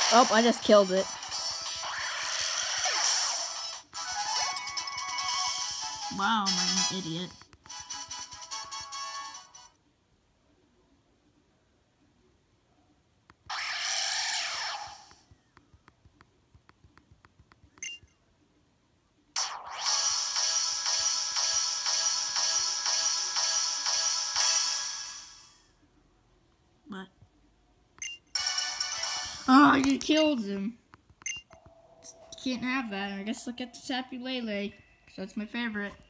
Oh, I just killed it. Wow, I'm an idiot. What? Oh, you killed him. Can't have that. I guess look at the Tapu Lele. So that's my favorite.